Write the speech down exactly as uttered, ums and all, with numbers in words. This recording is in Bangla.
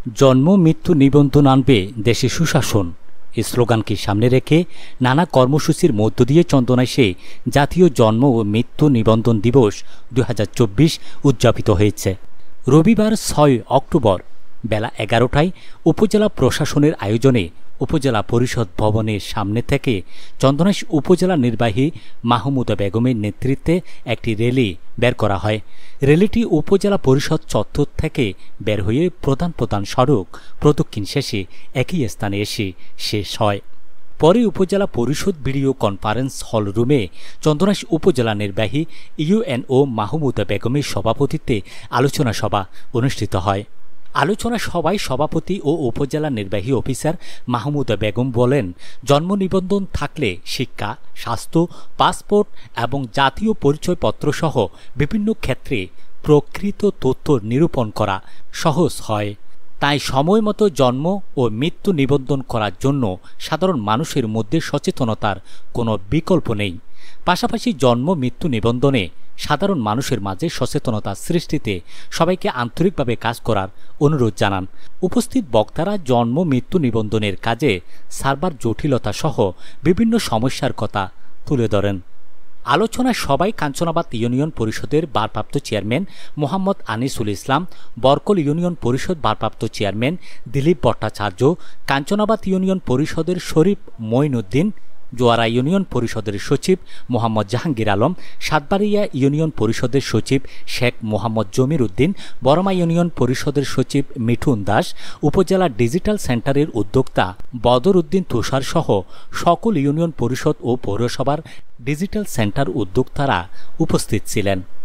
জন্ম মৃত্যু নিবন্ধন আনবে দেশে সুশাসন এই স্লোগানকে সামনে রেখে নানা কর্মসূচির মধ্য দিয়ে চন্দনাইশে জাতীয় জন্ম ও মৃত্যু নিবন্ধন দিবস দুই হাজার চব্বিশ উদযাপিত হয়েছে। রবিবার ছয় অক্টোবর বেলা এগারোটায় উপজেলা প্রশাসনের আয়োজনে উপজেলা পরিষদ ভবনের সামনে থেকে চন্দনাইশ উপজেলা নির্বাহী মাহমুদা বেগমের নেতৃত্বে একটি র্যালি বের করা হয়। র্যালিটি উপজেলা পরিষদ চত্বর থেকে বের হয়ে প্রধান প্রধান সড়ক প্রদক্ষিণ শেষে একই স্থানে এসে শেষ হয়। পরে উপজেলা পরিষদ ভিডিও কনফারেন্স হল রুমে চন্দনাইশ উপজেলা নির্বাহী ইউএনও মাহমুদা বেগমের সভাপতিত্বে আলোচনা সভা অনুষ্ঠিত হয়। আলোচনা সভায় সভাপতি ও উপজেলা নির্বাহী অফিসার মাহমুদা বেগম বলেন, জন্ম নিবন্ধন থাকলে শিক্ষা, স্বাস্থ্য, পাসপোর্ট এবং জাতীয় পরিচয়পত্র সহ বিভিন্ন ক্ষেত্রে প্রকৃত তথ্য নিরূপণ করা সহজ হয়। তাই সময়মতো জন্ম ও মৃত্যু নিবন্ধন করার জন্য সাধারণ মানুষের মধ্যে সচেতনতার কোনো বিকল্প নেই। পাশাপাশি জন্ম মৃত্যু নিবন্ধনে সাধারণ মানুষের মাঝে সচেতনতা সৃষ্টিতে সবাইকে আন্তরিকভাবে কাজ করার অনুরোধ জানান। উপস্থিত বক্তারা জন্ম মৃত্যু নিবন্ধনের কাজে সার্ভার জটিলতা সহ বিভিন্ন সমস্যার কথা তুলে ধরেন। আলোচনায় সবাই কাঞ্চনাবাদ ইউনিয়ন পরিষদের ভারপ্রাপ্ত চেয়ারম্যান মোহাম্মদ আনিসুল ইসলাম, বরকল ইউনিয়ন পরিষদ ভারপ্রাপ্ত চেয়ারম্যান দিলীপ ভট্টাচার্য, কাঞ্চনাবাদ ইউনিয়ন পরিষদের শরীফ মঈনুদ্দিন, জোয়ারা ইউনিয়ন পরিষদের সচিব মোহাম্মদ জাহাঙ্গীর আলম, সাতবাড়িয়া ইউনিয়ন পরিষদের সচিব শেখ মোহাম্মদ জমির উদ্দিন, বরমা ইউনিয়ন পরিষদের সচিব মিঠুন দাস, উপজেলা ডিজিটাল সেন্টারের উদ্যোক্তা বদর উদ্দিন তুষার সহ সকল ইউনিয়ন পরিষদ ও পৌরসভার ডিজিটাল সেন্টার উদ্যোক্তারা উপস্থিত ছিলেন।